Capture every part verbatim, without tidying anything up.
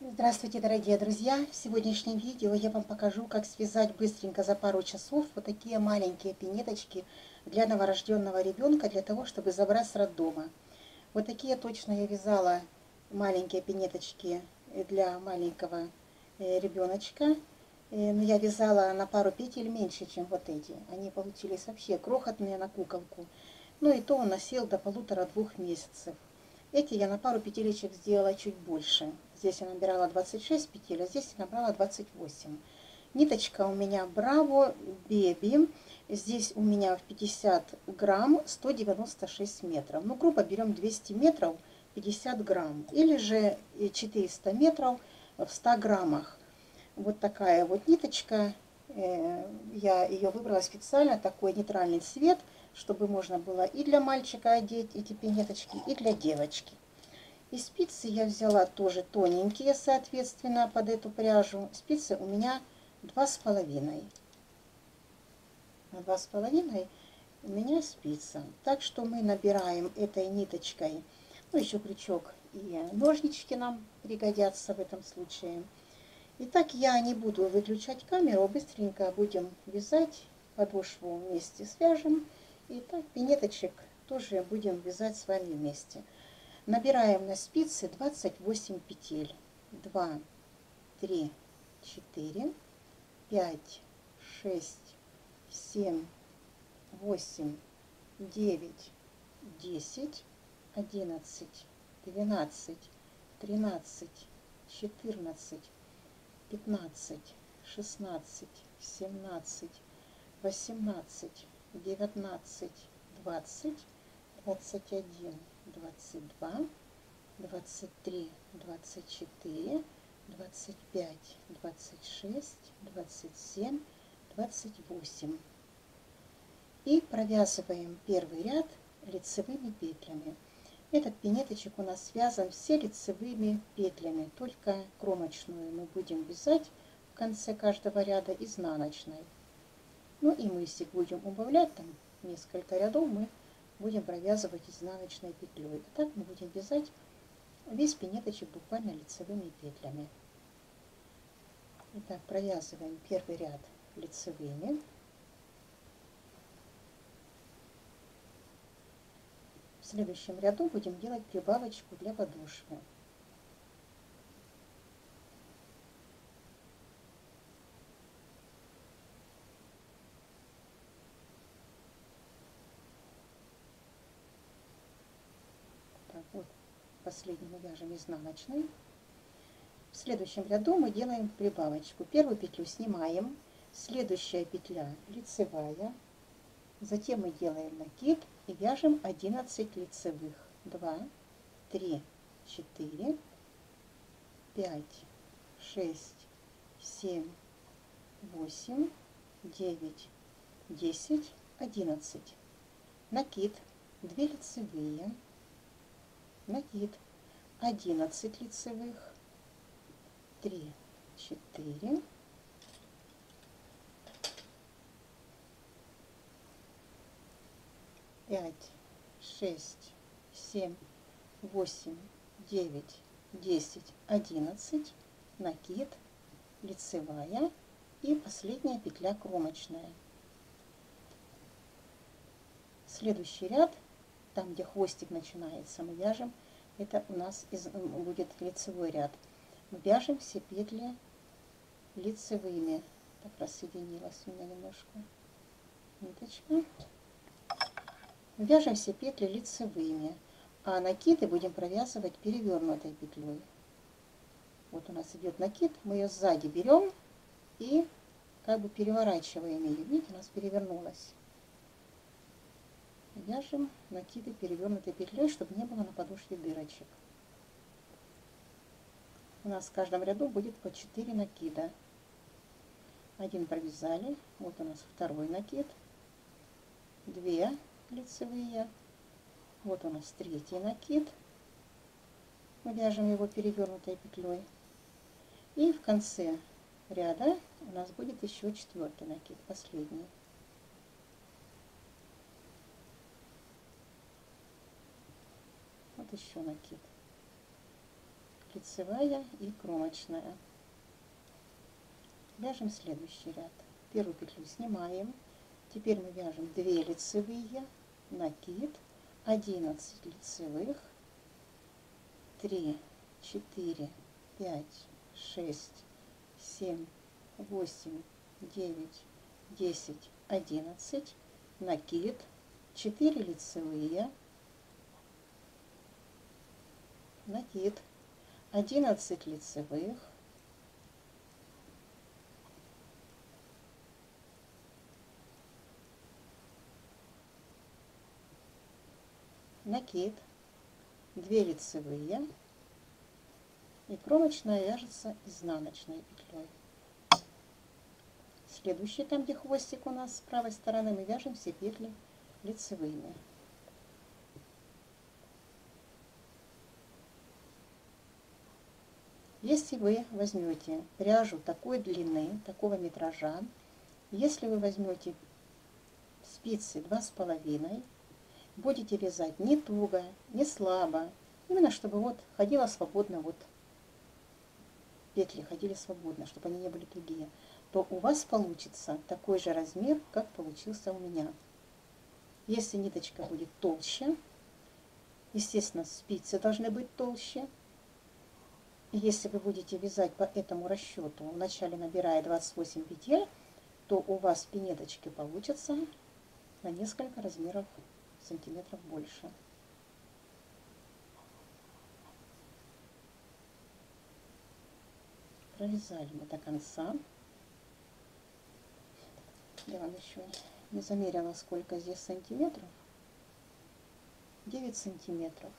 Здравствуйте, дорогие друзья! В сегодняшнем видео я вам покажу, как связать быстренько за пару часов вот такие маленькие пинеточки для новорожденного ребенка, для того, чтобы забрать с роддома. Вот такие точно я вязала маленькие пинеточки для маленького ребеночка. Но я вязала на пару петель меньше, чем вот эти. Они получились вообще крохотные на куколку. Ну и то он носил до полутора-двух месяцев. Эти я на пару петелечек сделала чуть больше. Здесь я набирала двадцать шесть петель, а здесь я набрала двадцать восемь. Ниточка у меня Браво Baby. Здесь у меня в пятьдесят грамм сто девяносто шесть метров. Ну, грубо берем двести метров пятьдесят грамм. Или же четыреста метров в ста граммах. Вот такая вот ниточка. Я ее выбрала специально, такой нейтральный цвет, чтобы можно было и для мальчика одеть эти пинеточки, и для девочки. И спицы я взяла тоже тоненькие, соответственно, под эту пряжу. Спицы у меня два с половиной. На два с половиной у меня спица. Так что мы набираем этой ниточкой, ну еще крючок и ножнички нам пригодятся в этом случае. Итак, я не буду выключать камеру, быстренько будем вязать, подошву вместе свяжем. И так пинеточек тоже будем вязать с вами вместе. Набираем на спицы двадцать восемь петель. два, три, четыре, пять, шесть, семь, восемь, девять, десять, одиннадцать, двенадцать, тринадцать, четырнадцать, пятнадцать, шестнадцать, семнадцать, восемнадцать, девятнадцать, двадцать, двадцать один, двадцать два, двадцать три, двадцать четыре, двадцать пять, двадцать шесть, двадцать семь, двадцать восемь. И провязываем первый ряд лицевыми петлями. Этот пинеточек у нас связан все лицевыми петлями, только кромочную мы будем вязать в конце каждого ряда изнаночной. Ну и мысик будем убавлять, там несколько рядов мы будем провязывать изнаночной петлей. А так мы будем вязать весь пинеточек буквально лицевыми петлями. Итак, провязываем первый ряд лицевыми. В следующем ряду будем делать прибавочку для подошвы. Так, вот последний мы вяжем изнаночной. В следующем ряду мы делаем прибавочку. Первую петлю снимаем, следующая петля лицевая, затем мы делаем накид и вяжем одиннадцать лицевых. два, три, четыре, пять, шесть, семь, восемь, девять, десять, одиннадцать. Накид, две лицевые, накид, одиннадцать лицевых, три, четыре, пять, шесть, семь, восемь, девять, десять, одиннадцать, накид, лицевая и последняя петля кромочная. Следующий ряд, там где хвостик начинается, мы вяжем, это у нас из, будет лицевой ряд. Мы вяжем все петли лицевыми. Так, рассоединилась у меня немножко ниточка. Мы вяжем все петли лицевыми, а накиды будем провязывать перевернутой петлей. Вот у нас идет накид, мы ее сзади берем и как бы переворачиваем ее. Видите, у нас перевернулась. Вяжем накиды перевернутой петлей, чтобы не было на подошве дырочек. У нас в каждом ряду будет по четыре накида. Один провязали, вот у нас второй накид, две лицевые, вот у нас третий накид, мы вяжем его перевернутой петлей, и в конце ряда у нас будет еще четвертый накид, последний. Вот еще накид лицевая и кромочная. Вяжем следующий ряд. Первую петлю снимаем. Теперь мы вяжем две лицевые, накид, одиннадцать лицевых, три, четыре, пять, шесть, семь, восемь, девять, десять, одиннадцать, накид, четыре лицевые, накид, одиннадцать лицевых, накид, две лицевые, и кромочная вяжется изнаночной петлей. Следующий, там где хвостик у нас с правой стороны, мы вяжем все петли лицевыми. Если вы возьмете пряжу такой длины, такого метража, если вы возьмете спицы два с половиной, будете вязать не туго, не слабо, именно чтобы вот ходила свободно, вот петли ходили свободно, чтобы они не были тугие, то у вас получится такой же размер, как получился у меня. Если ниточка будет толще, естественно, спицы должны быть толще. Если вы будете вязать по этому расчету, вначале набирая двадцать восемь петель, то у вас пинеточки получатся на несколько размеров сантиметров больше. Провязали мы до конца. Я вам еще не замерила, сколько здесь сантиметров. девять сантиметров.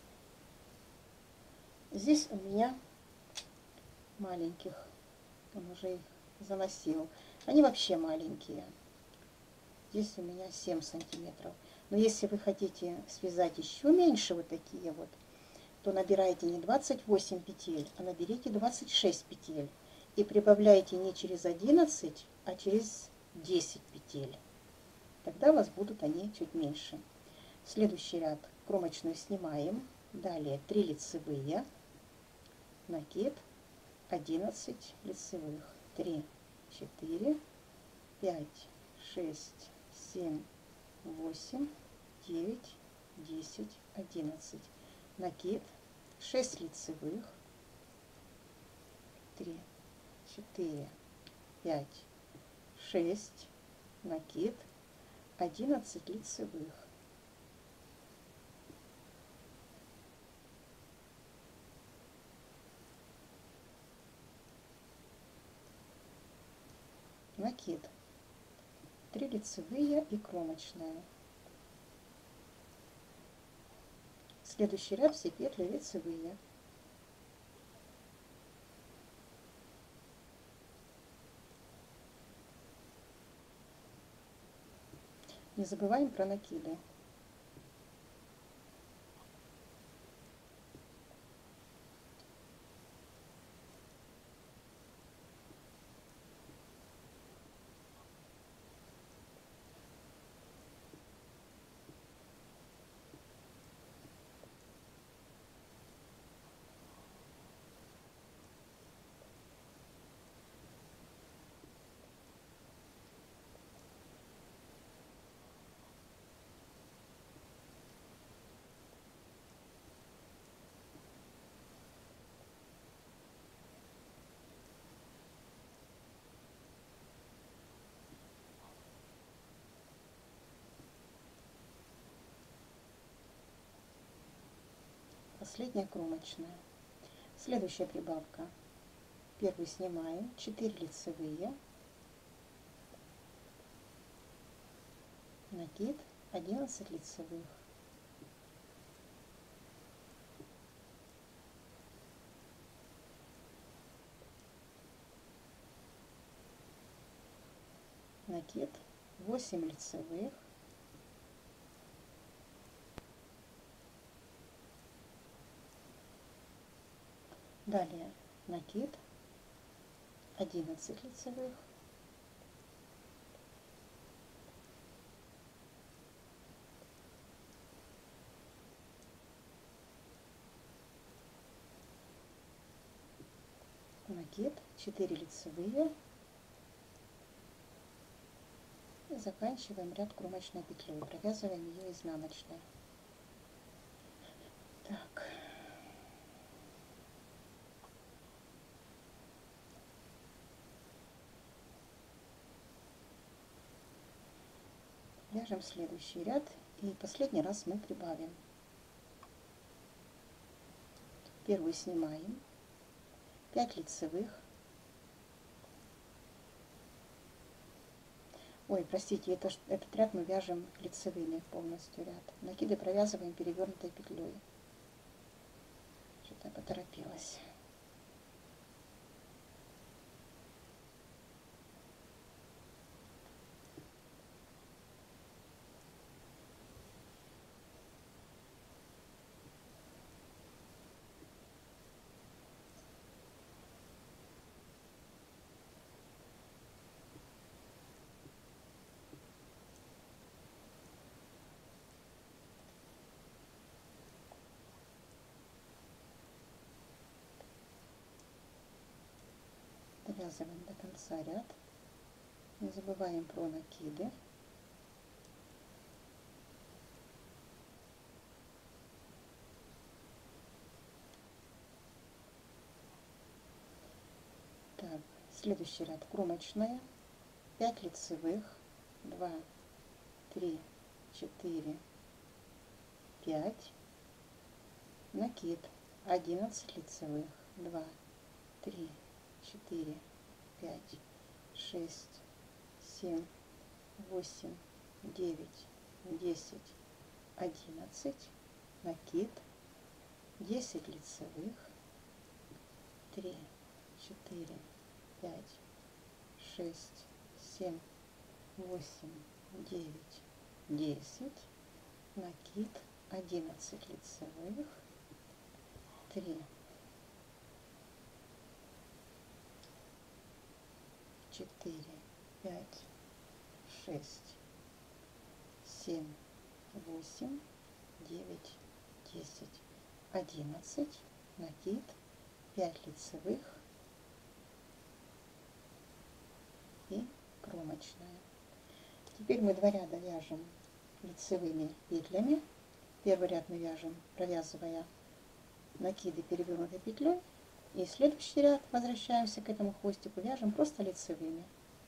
Здесь у меня маленьких, он уже их заносил. Они вообще маленькие. Здесь у меня семь сантиметров. Но если вы хотите связать еще меньше, вот такие вот, то набирайте не двадцать восемь петель, а наберите двадцать шесть петель. И прибавляйте не через одиннадцать, а через десять петель. Тогда у вас будут они чуть меньше. Следующий ряд кромочную снимаем. Далее три лицевые, накид, одиннадцать лицевых, три, четыре, пять, шесть, семь, восемь, девять, десять, одиннадцать, накид, шесть лицевых, три, четыре, пять, шесть, накид, одиннадцать лицевых. Накид, три лицевые и кромочная. Следующий ряд все петли лицевые. Не забываем про накиды. Последняя кромочная. Следующая прибавка. Первую снимаем, четыре лицевые, накид, одиннадцать лицевых, накид, восемь лицевых, далее накид, одиннадцать лицевых, накид, четыре лицевые и заканчиваем ряд кромочной петлей, провязываем ее изнаночной. Так. Вяжем следующий ряд и последний раз мы прибавим. Первый снимаем, пять лицевых. Ой, простите, это, этот ряд мы вяжем лицевыми полностью ряд. Накиды провязываем перевернутой петлей. Что-то я поторопилась. Довязываем до конца ряд. Не забываем про накиды. Так, следующий ряд кромочная, пять лицевых, два, три, четыре, пять, накид, одиннадцать лицевых, два, три, четыре, пять, шесть, семь, восемь, девять, десять, одиннадцать, накид, десять лицевых, три, четыре, пять, шесть, семь, восемь, девять, десять, накид, одиннадцать лицевых, три, четыре, пять, шесть, семь, восемь, девять, десять, одиннадцать, накид, пять лицевых и кромочная. Теперь мы два ряда вяжем лицевыми петлями. Первый ряд мы вяжем, провязывая накиды перевернутой петлей. И следующий ряд, возвращаемся к этому хвостику, вяжем просто лицевыми.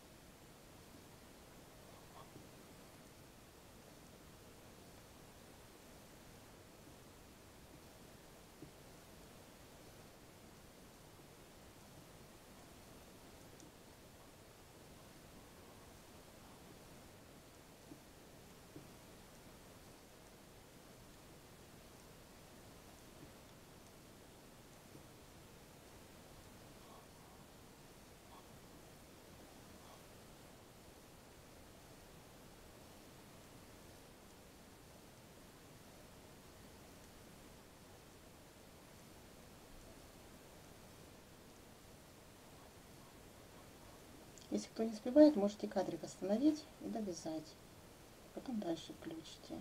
Если кто не успевает, можете кадрик остановить и довязать. Потом дальше включите.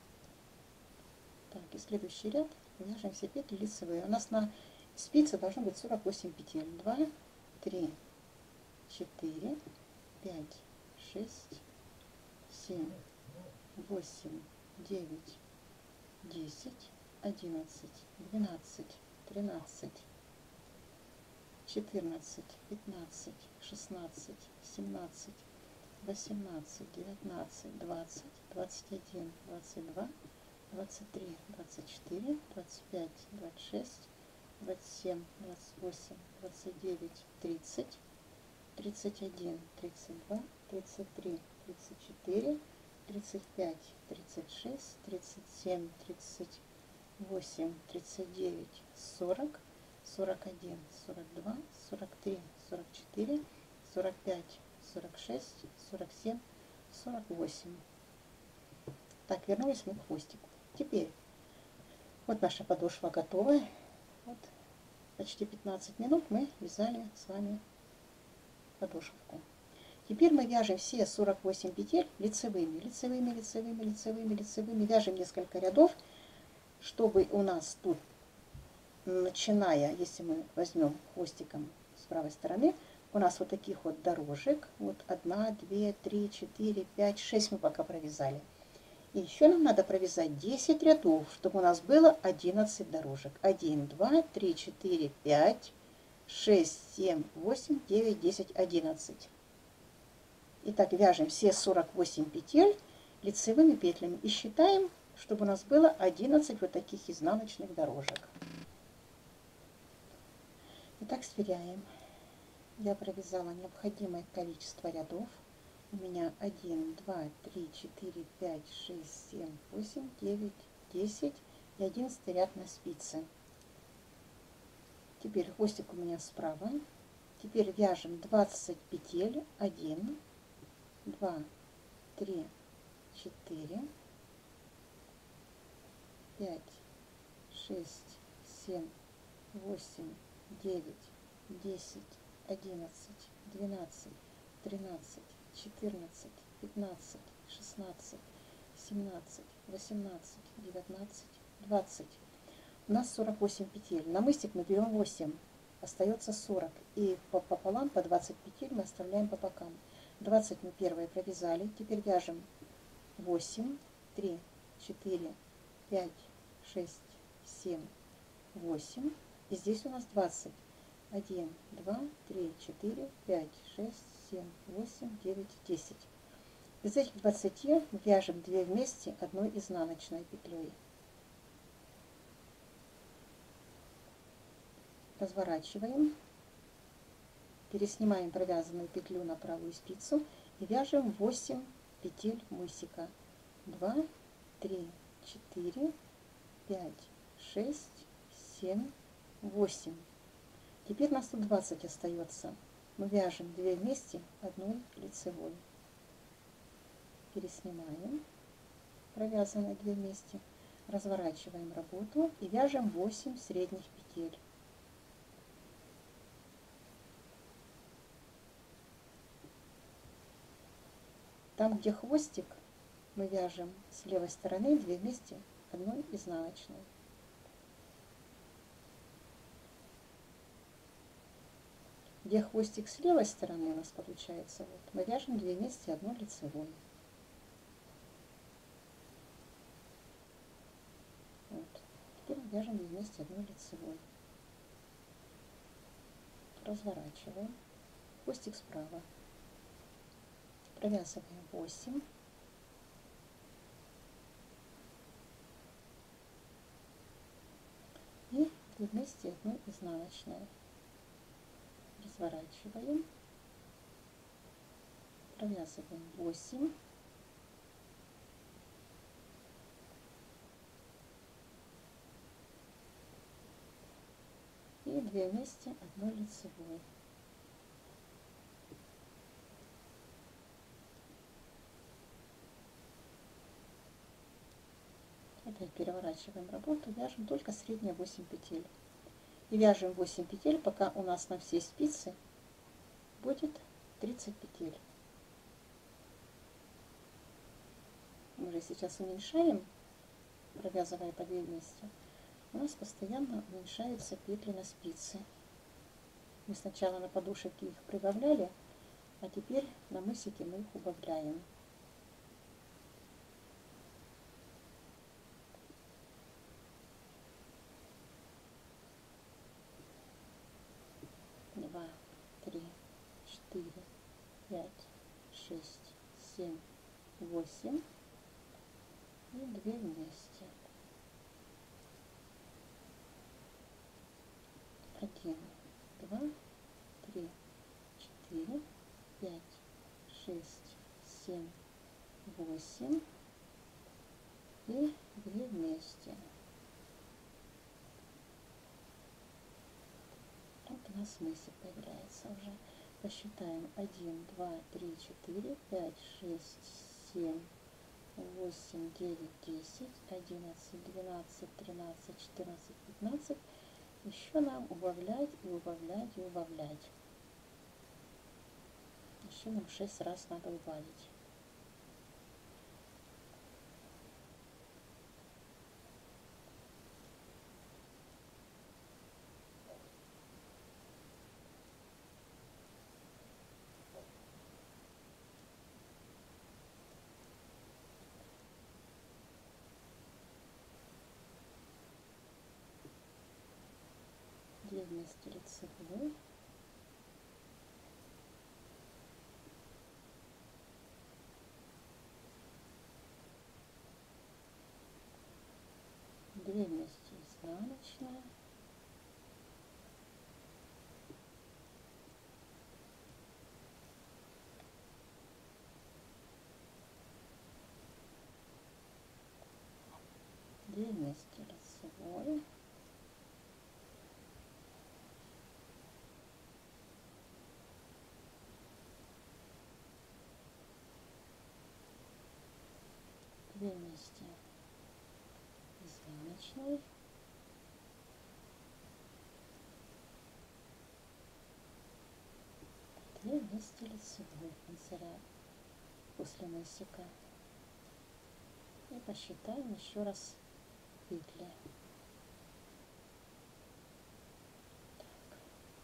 Так, и следующий ряд вяжем все петли лицевые. У нас на спице должно быть сорок восемь петель. два, три, четыре, пять, шесть, семь, восемь, девять, десять, одиннадцать, двенадцать, тринадцать, четырнадцать, пятнадцать, шестнадцать, семнадцать, восемнадцать, девятнадцать, двадцать, двадцать один, двадцать два, двадцать три, двадцать четыре, двадцать пять, двадцать шесть, двадцать семь, двадцать восемь, двадцать девять, тридцать, тридцать один, тридцать два, тридцать три, тридцать четыре, тридцать пять, тридцать шесть, тридцать семь, тридцать восемь, тридцать девять, сорок, сорок один, сорок два, сорок три, сорок четыре, сорок пять, сорок шесть, сорок семь, сорок восемь. Так, вернулись мы к хвостику. Теперь вот наша подошва готова. Вот почти пятнадцать минут мы вязали с вами подошву. Теперь мы вяжем все сорок восемь петель лицевыми, лицевыми, лицевыми, лицевыми, лицевыми. Вяжем несколько рядов, чтобы у нас тут, начиная, если мы возьмем хвостиком правой стороны у нас вот таких вот дорожек. Вот одна, две, три, четыре, пять, шесть мы пока провязали. И еще нам надо провязать десять рядов, чтобы у нас было одиннадцать дорожек. один, два, три, четыре, пять, шесть, семь, восемь, девять, десять, одиннадцать. Итак, вяжем все сорок восемь петель лицевыми петлями и считаем, чтобы у нас было одиннадцать вот таких изнаночных дорожек. Итак, сверяем. Я провязала необходимое количество рядов. У меня один, два, три, четыре, пять, шесть, семь, восемь, девять, десять и одиннадцатый ряд на спице. Теперь хвостик у меня справа. Теперь вяжем двадцать петель. один, два, три, четыре, пять, шесть, семь, восемь, девять, десять, одиннадцать, двенадцать, тринадцать, четырнадцать, пятнадцать, шестнадцать, семнадцать, восемнадцать, девятнадцать, двадцать. У нас сорок восемь петель. На мысик мы берем восемь, остается сорок. И пополам по двадцать петель мы оставляем по бокам. двадцать мы первые провязали. Теперь вяжем восемь, три, четыре, пять, шесть, семь, восемь. И здесь у нас двадцать. один, два, три, четыре, пять, шесть, семь, восемь, девять, десять. Из этих двадцати мы вяжем две вместе одной изнаночной петлей. Разворачиваем, переснимаем провязанную петлю на правую спицу и вяжем восемь петель мысика. два, три, четыре, пять, шесть, семь, восемь. Теперь у нас тут двадцать остается. Мы вяжем две вместе одной лицевой. Переснимаем провязанные две вместе, разворачиваем работу и вяжем восемь средних петель. Там, где хвостик, мы вяжем с левой стороны две вместе одной изнаночной. Где хвостик с левой стороны у нас получается, вот, мы вяжем две вместе одной лицевой. Вот. Теперь мы вяжем две вместе одной лицевой. Разворачиваем. Хвостик справа. Провязываем восемь. И две вместе одной изнаночной. Разворачиваем. Провязываем восемь. И две вместе одной лицевой. Опять переворачиваем работу, вяжем только средние восемь петель. И вяжем восемь петель, пока у нас на всей спице будет тридцать петель. Мы же сейчас уменьшаем, провязывая по две вместе. У нас постоянно уменьшаются петли на спице. Мы сначала на подушечке их прибавляли, а теперь на мысике мы их убавляем. два, три, четыре, пять, шесть, семь, восемь и две вместе. один, два, три, четыре, пять, шесть, семь, восемь и две вместе. Вот у нас мысик появляется уже. Посчитаем один, два, три, четыре, пять, шесть, семь, восемь, девять, десять, одиннадцать, двенадцать, тринадцать, четырнадцать, пятнадцать. Еще нам убавлять и убавлять и убавлять. Еще нам шесть раз надо убавить. вместе лицевой, две вместе изнаночная, две вместе лицевой, две вместе изнаночной, две вместе лицевой в конце ряда после носика. И посчитаем еще раз петли. Так.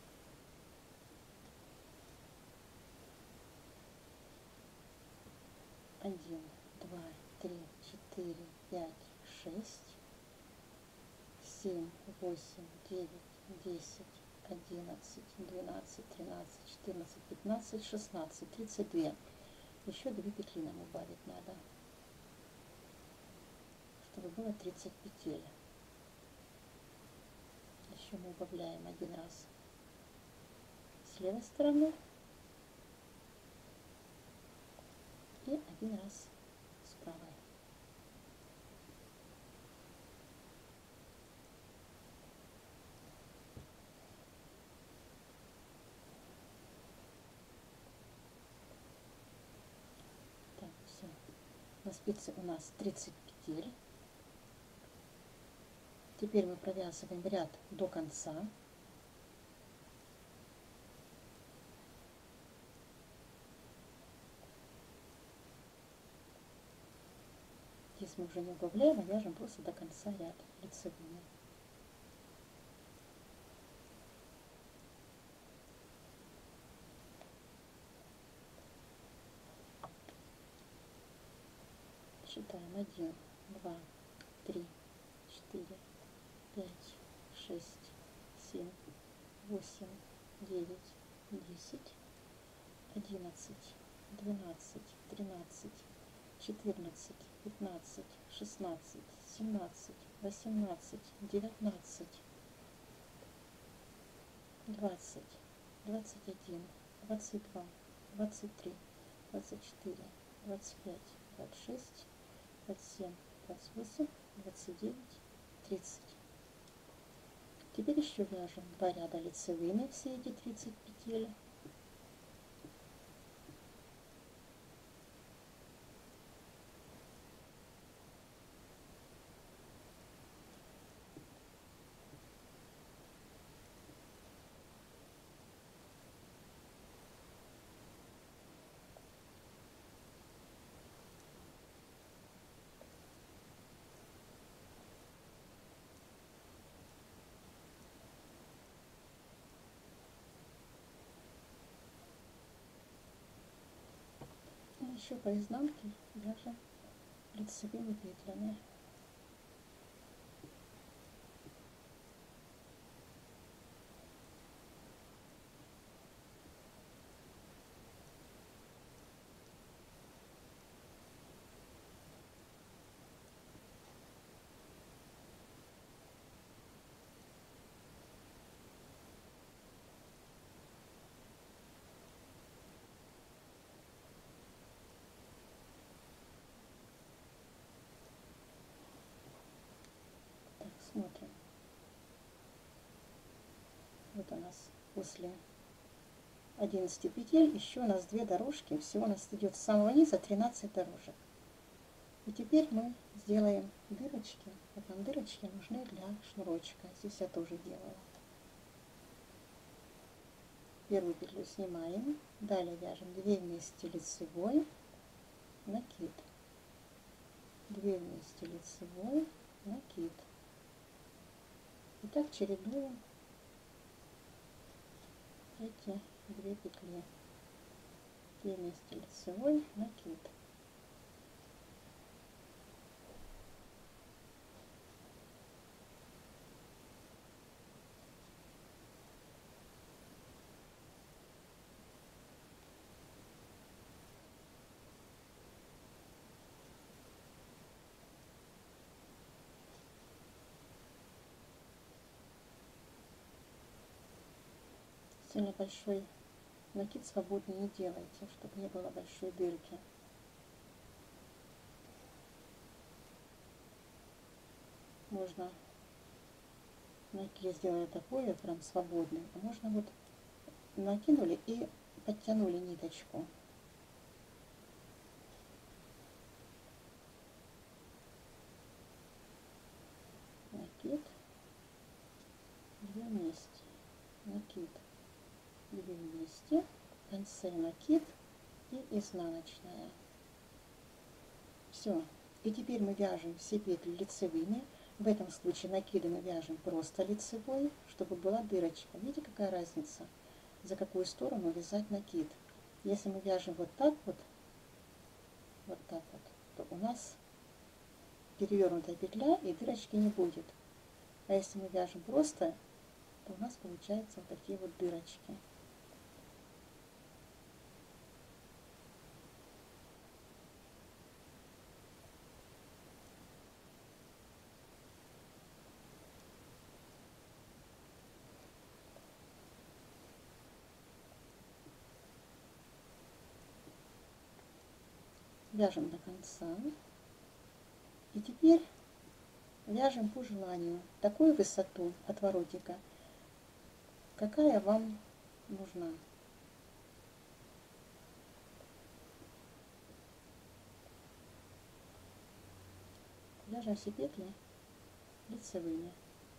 Один, два, три, четыре, пять, шесть, семь, восемь, девять, десять, одиннадцать, двенадцать, тринадцать, четырнадцать, пятнадцать, шестнадцать, тридцать два. Еще две петли нам убавить надо, чтобы было тридцать петель. Еще мы убавляем один раз с левой стороны и один раз с правой. Так, все. На спице у нас тридцать петель. Теперь мы провязываем ряд до конца. Здесь мы уже не убавляем, а вяжем просто до конца ряд лицевыми. Считаем один, два, три, четыре, пять, шесть, семь, восемь, девять, десять, одиннадцать, двенадцать, тринадцать, четырнадцать, пятнадцать, шестнадцать, семнадцать, восемнадцать, девятнадцать, двадцать, двадцать один, двадцать два, двадцать три, двадцать четыре, двадцать пять, двадцать шесть, двадцать семь, двадцать восемь, двадцать девять, тридцать. Теперь еще вяжем два ряда лицевыми, все эти тридцать петель. Еще по изнанке вяжем лицевыми петлями. Смотрим. Вот у нас после одиннадцати петель еще у нас две дорожки. Всего у нас идет с самого низа тринадцать дорожек. И теперь мы сделаем дырочки. Вот нам дырочки нужны для шнурочка. Здесь я тоже делала. Первую петлю снимаем. Далее вяжем две вместе лицевой, накид. две вместе лицевой, накид. И так чередуем эти две петли. две вместе лицевой, накид. Сильно большой накид свободный не делайте, чтобы не было большой дырки. Можно накид сделать такой, прям свободный, а можно вот накинули и подтянули ниточку. Накид, две вместе, накид, две вместе, в конце накид и изнаночная. Все. И теперь мы вяжем все петли лицевыми. В этом случае накиды мы вяжем просто лицевой, чтобы была дырочка. Видите, какая разница, за какую сторону вязать накид. Если мы вяжем вот так вот, вот так вот, то у нас перевернутая петля и дырочки не будет. А если мы вяжем просто, то у нас получаются вот такие вот дырочки. Вяжем до конца. И теперь вяжем по желанию такую высоту отворотика, какая вам нужна. Вяжем все петли лицевыми.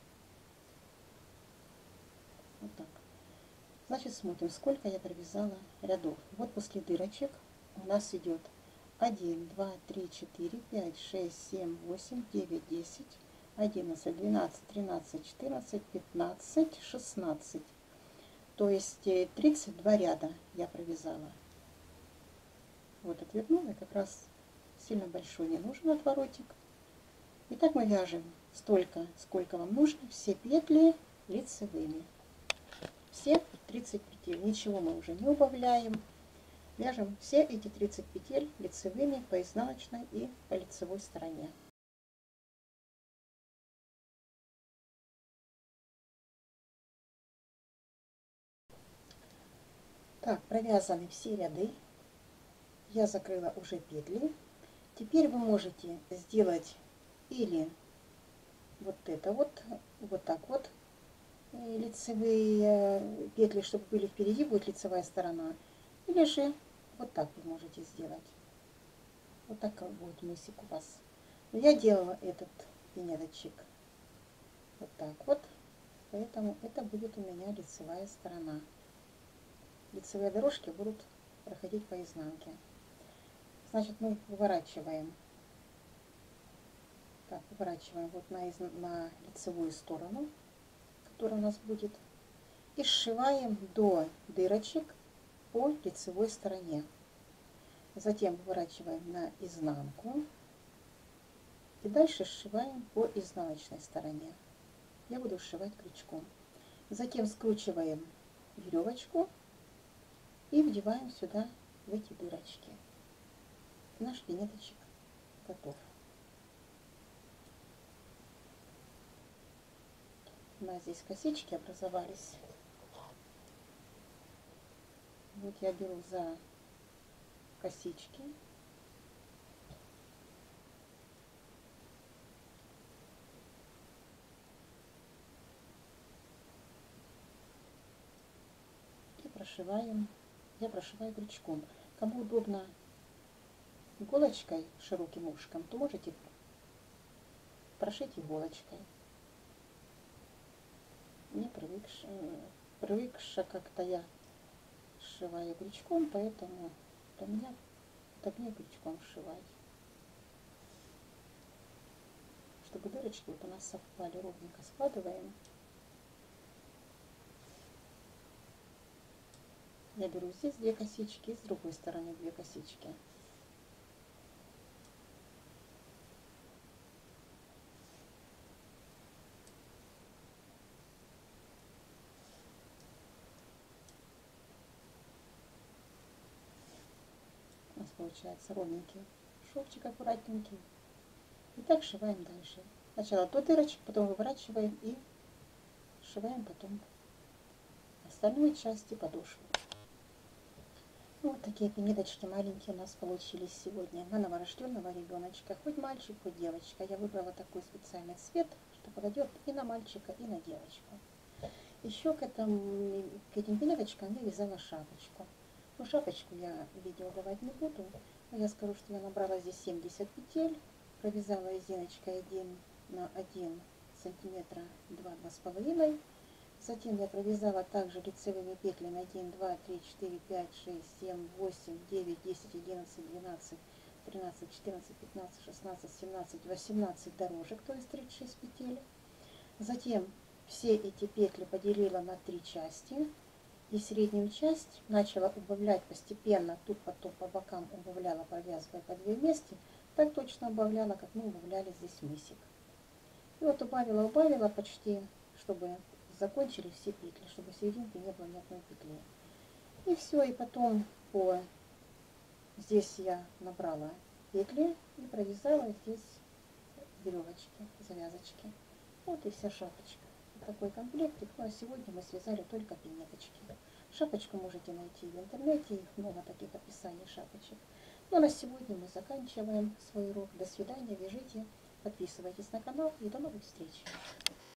Вот так. Значит, смотрим, сколько я провязала рядов. Вот после дырочек у нас идет один, два, три, четыре, пять, шесть, семь, восемь, девять, десять, одиннадцать, двенадцать, тринадцать, четырнадцать, пятнадцать, шестнадцать. То есть тридцать два ряда я провязала. Вот отвернула, как раз сильно большой не нужен отворотик. И так мы вяжем столько, сколько вам нужно, все петли лицевыми. Все тридцать петель, ничего мы уже не убавляем. Вяжем все эти тридцать петель лицевыми по изнаночной и по лицевой стороне. Так, провязаны все ряды. Я закрыла уже петли. Теперь вы можете сделать или вот это вот, вот так вот, лицевые петли, чтобы были впереди, будет лицевая сторона. Или же вот так вы можете сделать. Вот так будет мысик у вас. Но я делала этот пинеточек вот так вот, поэтому это будет у меня лицевая сторона. Лицевые дорожки будут проходить по изнанке. Значит, мы выворачиваем, так, выворачиваем вот на, из... на лицевую сторону, которая у нас будет, и сшиваем до дырочек по лицевой стороне. Затем выворачиваем на изнанку и дальше сшиваем по изнаночной стороне. Я буду сшивать крючком. Затем скручиваем веревочку и вдеваем сюда в эти дырочки. Наш пинеточек готов. У нас здесь косички образовались. Вот я беру за косички. И прошиваем. Я прошиваю крючком. Кому удобно иголочкой, широким ушком, то можете прошить иголочкой. Не привыкша, привыкша как-то я сшиваю крючком, поэтому для меня удобнее крючком сшивать. Чтобы дырочки вот у нас совпали, ровненько складываем. Я беру здесь две косички и с другой стороны две косички. У нас получается ровненький шовчик аккуратненький. И так сшиваем дальше. Сначала до дырочек, потом выворачиваем и сшиваем потом остальной части подошвы. Вот такие пинеточки маленькие у нас получились сегодня на новорожденного ребеночка. Хоть мальчик, хоть девочка. Я выбрала такой специальный цвет, что подойдет и на мальчика, и на девочку. Еще к, этому, к этим пинеточкам я вязала шапочку. Ну, шапочку я видео давать не буду. Но я скажу, что я набрала здесь семьдесят петель. Провязала резиночкой один на один сантиметра, два-два с половиной. Затем я провязала также лицевыми петлями один, два, три, четыре, пять, шесть, семь, восемь, девять, десять, одиннадцать, двенадцать, тринадцать, четырнадцать, пятнадцать, шестнадцать, семнадцать, восемнадцать дорожек, то есть тридцать шесть петель. Затем все эти петли поделила на три части. И среднюю часть начала убавлять постепенно, тут потом по бокам убавляла, провязывая по две вместе, так точно убавляла, как мы убавляли здесь мысик. И вот убавила, убавила почти, чтобы закончили все петли, чтобы в серединке не было ни одной петли. И все, и потом по здесь я набрала петли и провязала здесь веревочки, завязочки. Вот и вся шапочка. Вот такой комплектик. Ну а сегодня мы связали только пинеточки. Шапочку можете найти в интернете, их много таких описаний шапочек. Ну а на сегодня мы заканчиваем свой урок. До свидания, вяжите, подписывайтесь на канал и до новых встреч.